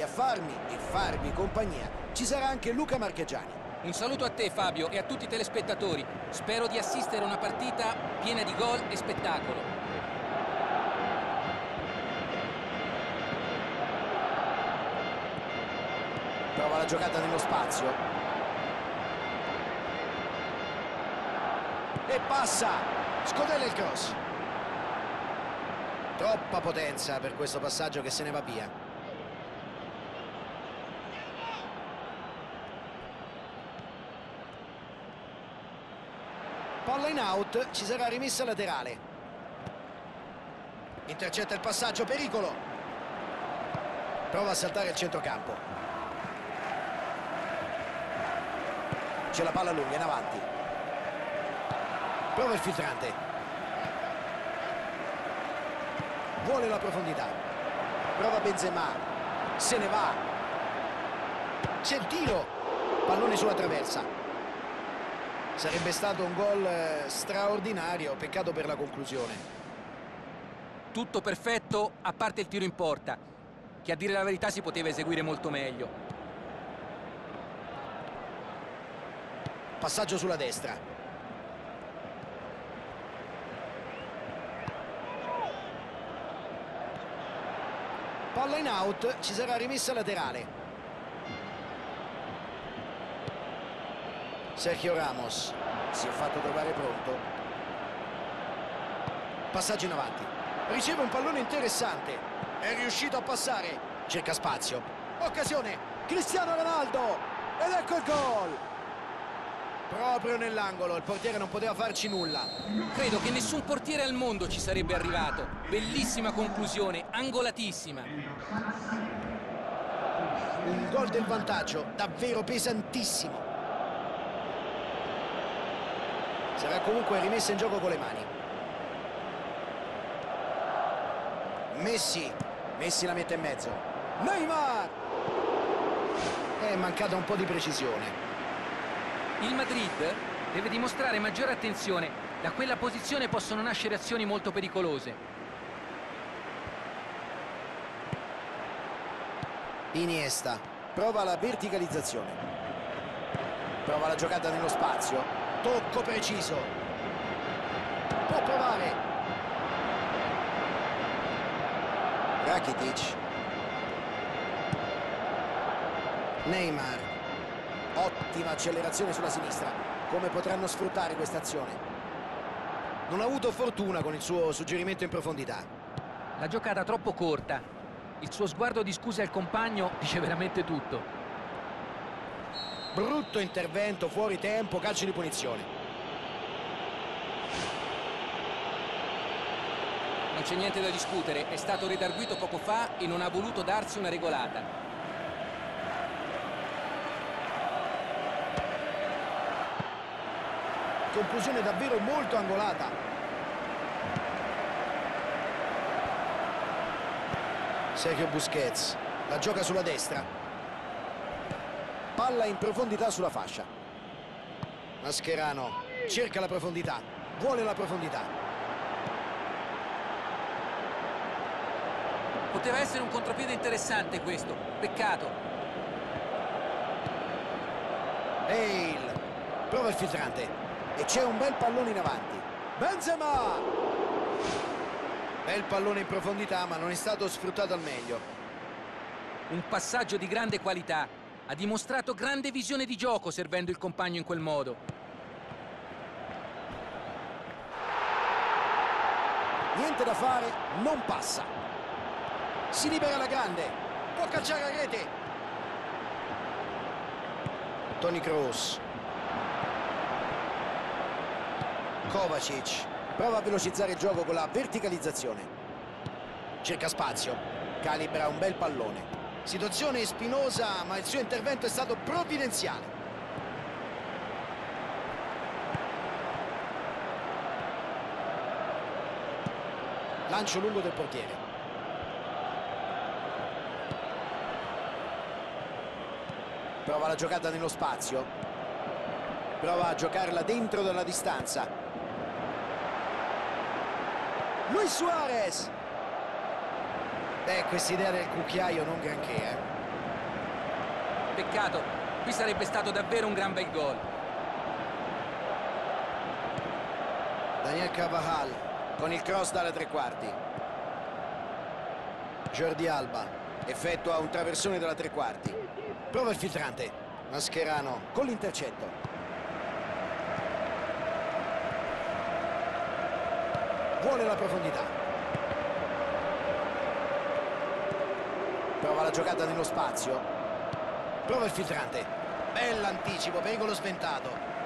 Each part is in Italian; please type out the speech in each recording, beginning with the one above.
a farmi e farvi compagnia ci sarà anche Luca Marchegiani. Un saluto a te Fabio e a tutti i telespettatori. Spero di assistere a una partita piena di gol e spettacolo. Prova la giocata nello spazio. E passa! Scodella il cross. Troppa potenza per questo passaggio che se ne va via. Palla in out, ci sarà rimessa laterale. Intercetta il passaggio, pericolo. Prova a saltare il centrocampo. C'è la palla lunga in avanti. Prova il filtrante. Vuole la profondità. Prova Benzema. Se ne va. C'è il tiro. Pallone sulla traversa. Sarebbe stato un gol straordinario, peccato per la conclusione. Tutto perfetto, a parte il tiro in porta, che a dire la verità si poteva eseguire molto meglio. Passaggio sulla destra. Palla in out, ci sarà rimessa laterale. Sergio Ramos si è fatto trovare pronto. Passaggio in avanti. Riceve un pallone interessante. È riuscito a passare. Cerca spazio. Occasione. Cristiano Ronaldo. Ed ecco il gol. Proprio nell'angolo. Il portiere non poteva farci nulla. Credo che nessun portiere al mondo ci sarebbe arrivato. Bellissima conclusione, angolatissima. Un gol del vantaggio, davvero pesantissimo. Sarà comunque rimessa in gioco con le mani. Messi la mette in mezzo. Neymar! È mancata un po' di precisione. Il Madrid deve dimostrare maggiore attenzione. Da quella posizione possono nascere azioni molto pericolose. Iniesta prova la verticalizzazione. Prova la giocata nello spazio. Tocco preciso. Può provare. Rakitic. Neymar. Ottima accelerazione sulla sinistra. Come potranno sfruttare questa azione? Non ha avuto fortuna con il suo suggerimento in profondità. La giocata troppo corta. Il suo sguardo di scusa al compagno dice veramente tutto. Brutto intervento, fuori tempo, calcio di punizione. Non c'è niente da discutere, è stato redarguito poco fa e non ha voluto darsi una regolata. Conclusione davvero molto angolata. Sergio Busquets, la gioca sulla destra. Palla in profondità sulla fascia. Mascherano cerca la profondità, vuole la profondità. Poteva essere un contropiede interessante questo, peccato. Bale prova il filtrante e c'è un bel pallone in avanti. Benzema! Bel pallone in profondità, ma non è stato sfruttato al meglio. Un passaggio di grande qualità. Ha dimostrato grande visione di gioco servendo il compagno in quel modo. Niente da fare, non passa. Si libera la grande. Può calciare a rete. Toni Kroos. Kovacic. Prova a velocizzare il gioco con la verticalizzazione. Cerca spazio. Calibra un bel pallone. Situazione spinosa, ma il suo intervento è stato provvidenziale. Lancio lungo del portiere. Prova la giocata nello spazio. Prova a giocarla dentro dalla distanza. Luis Suarez. Questa idea del cucchiaio non granché, peccato, qui sarebbe stato davvero un gran bel gol. Daniel Carvajal con il cross dalle tre quarti. Jordi Alba effettua un traversone dalla tre quarti. Prova il filtrante. Mascherano con l'intercetto. Vuole la profondità. Prova la giocata nello spazio. Prova il filtrante. Bell'anticipo, pericolo sventato.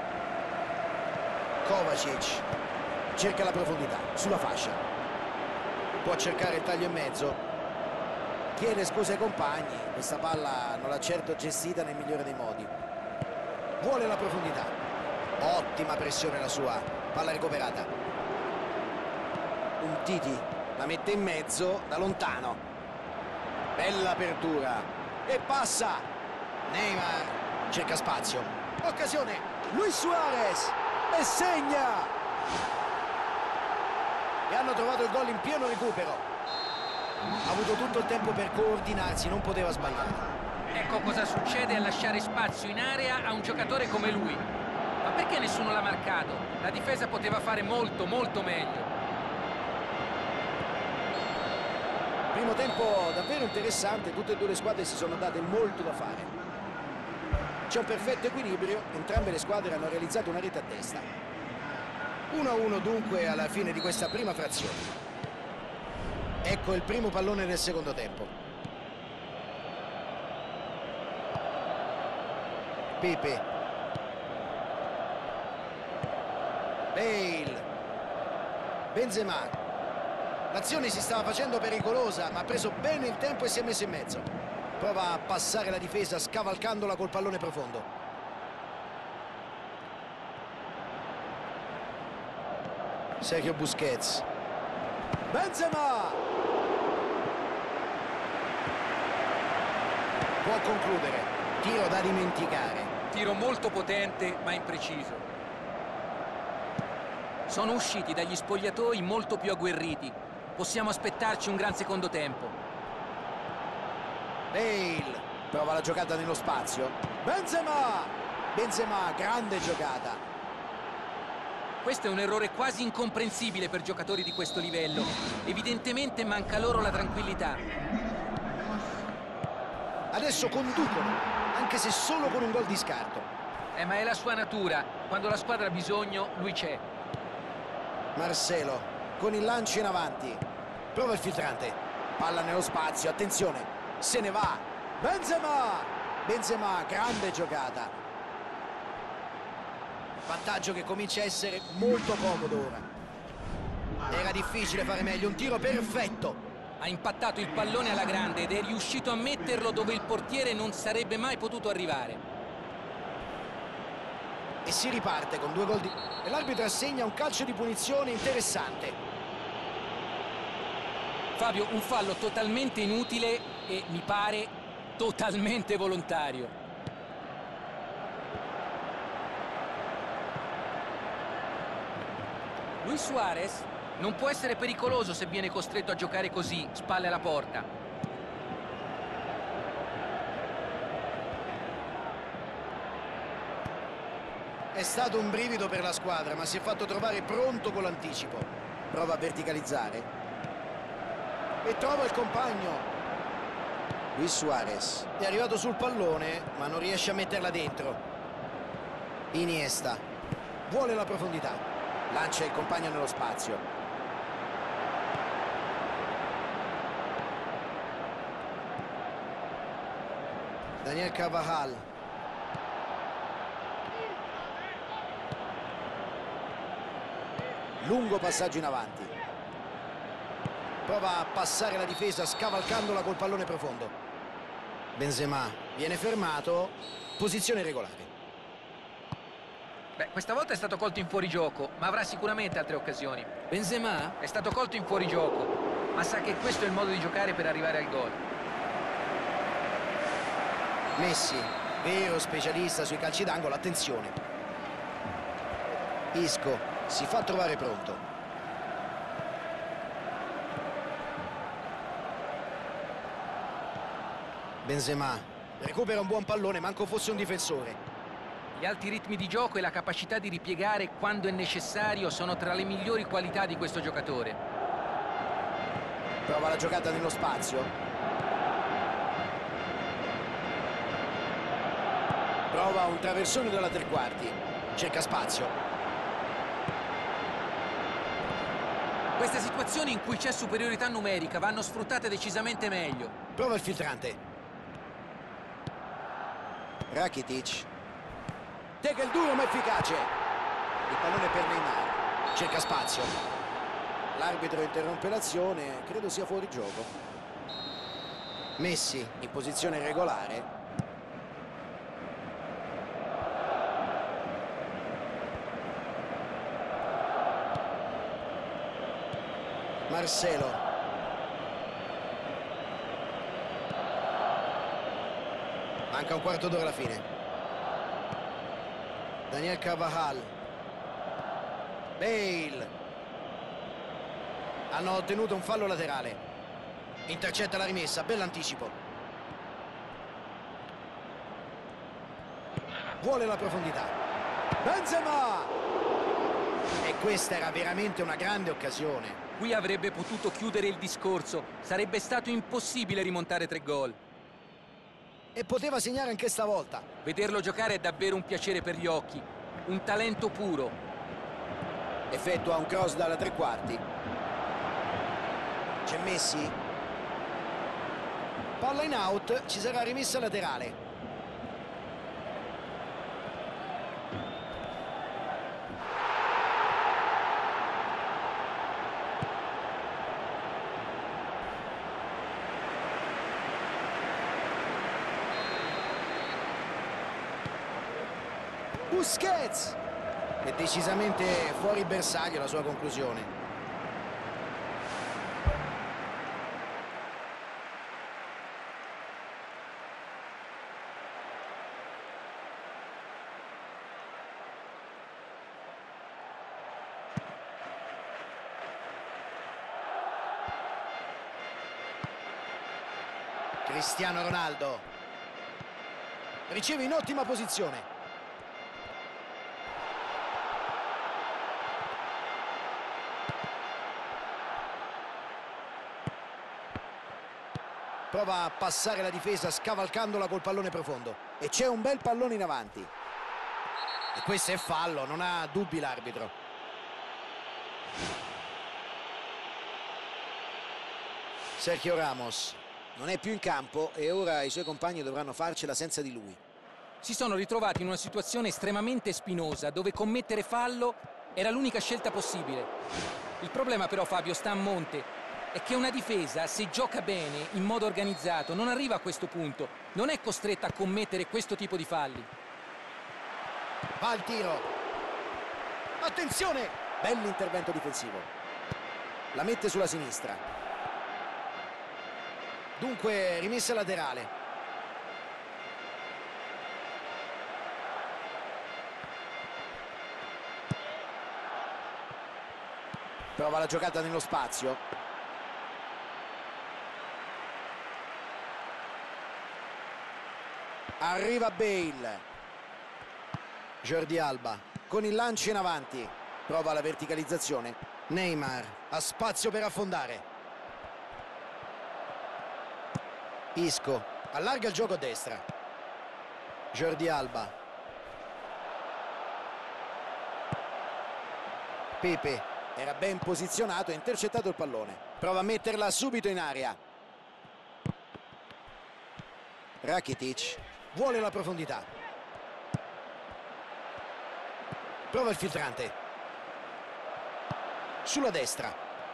Kovacic cerca la profondità sulla fascia. Può cercare il taglio in mezzo. Chiede scusa ai compagni. Questa palla non l'ha certo gestita nel migliore dei modi. Vuole la profondità. Ottima pressione la sua. Palla recuperata. Umtiti la mette in mezzo da lontano. Bella apertura. E passa. Neymar cerca spazio. Occasione. Luis Suarez. E segna. E hanno trovato il gol in pieno recupero. Ha avuto tutto il tempo per coordinarsi, non poteva sbagliare. Ecco cosa succede a lasciare spazio in area a un giocatore come lui. Ma perché nessuno l'ha marcato? La difesa poteva fare molto, molto meglio. Primo tempo davvero interessante, tutte e due le squadre si sono date molto da fare. C'è un perfetto equilibrio, entrambe le squadre hanno realizzato una rete a testa. 1-1 dunque alla fine di questa prima frazione. Ecco il primo pallone del secondo tempo. Pepe. Bale. Benzema. L'azione si stava facendo pericolosa, ma ha preso bene il tempo e si è messo in mezzo. Prova a passare la difesa scavalcandola col pallone profondo. Sergio Busquets. Benzema! Può concludere. Tiro da dimenticare. Tiro molto potente ma impreciso. Sono usciti dagli spogliatoi molto più agguerriti. Possiamo aspettarci un gran secondo tempo. Bale prova la giocata nello spazio. Benzema! Benzema, grande giocata. Questo è un errore quasi incomprensibile per giocatori di questo livello. Evidentemente manca loro la tranquillità. Adesso conducono, anche se solo con un gol di scarto. Ma è la sua natura. Quando la squadra ha bisogno, lui c'è. Marcelo con il lancio in avanti. Prova il filtrante. Palla nello spazio, attenzione. Se ne va. Benzema! Benzema, grande giocata. Vantaggio che comincia a essere molto comodo ora. Era difficile fare meglio, un tiro perfetto. Ha impattato il pallone alla grande ed è riuscito a metterlo dove il portiere non sarebbe mai potuto arrivare. E si riparte con 2 gol di... E l'arbitro assegna un calcio di punizione interessante. Fabio, un fallo totalmente inutile e mi pare totalmente volontario. Luis Suarez non può essere pericoloso se viene costretto a giocare così, spalle alla porta. È stato un brivido per la squadra, ma si è fatto trovare pronto con l'anticipo. Prova a verticalizzare. E trova il compagno. Luis Suarez è arrivato sul pallone, ma non riesce a metterla dentro. Iniesta vuole la profondità. Lancia il compagno nello spazio. Daniel Carvajal. Lungo passaggio in avanti. Prova a passare la difesa scavalcandola col pallone profondo. Benzema viene fermato. Posizione regolare. Beh, questa volta è stato colto in fuorigioco, ma avrà sicuramente altre occasioni. Benzema è stato colto in fuorigioco, ma sa che questo è il modo di giocare per arrivare al gol. Messi, vero specialista sui calci d'angolo, attenzione. Isco si fa trovare pronto. Benzema Recupera un buon pallone, manco fosse un difensore. Gli alti ritmi di gioco e la capacità di ripiegare quando è necessario sono tra le migliori qualità di questo giocatore. Prova la giocata nello spazio. Prova un traversone dalla tre quarti. Cerca spazio. Queste situazioni in cui c'è superiorità numerica vanno sfruttate decisamente meglio. Prova il filtrante. Rakitic. Tega il duro ma efficace. Il pallone per Neymar. Cerca spazio. L'arbitro interrompe l'azione. Credo sia fuori gioco. Messi in posizione regolare. Marcelo. Manca un quarto d'ora alla fine. Daniel Carvajal. Bale. Hanno ottenuto un fallo laterale. Intercetta la rimessa, bell'anticipo. Vuole la profondità. Benzema! E questa era veramente una grande occasione. Qui avrebbe potuto chiudere il discorso. Sarebbe stato impossibile rimontare 3 gol. E poteva segnare anche stavolta. Vederlo giocare è davvero un piacere per gli occhi. Un talento puro. Effettua un cross dalla tre quarti. C'è Messi. Palla in out, ci sarà rimessa laterale. Busquets! È decisamente fuori bersaglio la sua conclusione. Cristiano Ronaldo. Riceve in ottima posizione. Prova a passare la difesa scavalcandola col pallone profondo. E c'è un bel pallone in avanti. E questo è fallo, non ha dubbi l'arbitro. Sergio Ramos non è più in campo e ora i suoi compagni dovranno farcela senza di lui. Si sono ritrovati in una situazione estremamente spinosa dove commettere fallo era l'unica scelta possibile. Il problema però, Fabio, sta a monte. È che una difesa, se gioca bene, in modo organizzato, non arriva a questo punto. Non è costretta a commettere questo tipo di falli. Va al tiro. Attenzione! Bell'intervento difensivo. La mette sulla sinistra. Dunque, rimessa laterale. Prova la giocata nello spazio. Arriva Bale. Jordi Alba con il lancio in avanti. Prova la verticalizzazione. Neymar ha spazio per affondare. Isco allarga il gioco a destra. Jordi Alba. Pepe era ben posizionato e intercettato il pallone. Prova a metterla subito in aria. Rakitic vuole la profondità. Prova il filtrante. Sulla destra.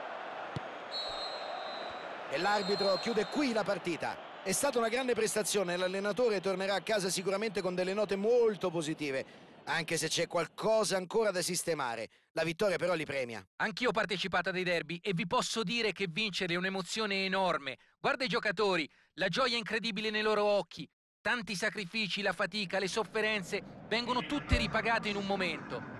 E l'arbitro chiude qui la partita. È stata una grande prestazione. L'allenatore tornerà a casa sicuramente con delle note molto positive, anche se c'è qualcosa ancora da sistemare. La vittoria però li premia. Anch'io ho partecipato a dei derby e vi posso dire che vincere è un'emozione enorme. Guarda i giocatori, la gioia incredibile nei loro occhi. Tanti sacrifici, la fatica, le sofferenze vengono tutte ripagate in un momento.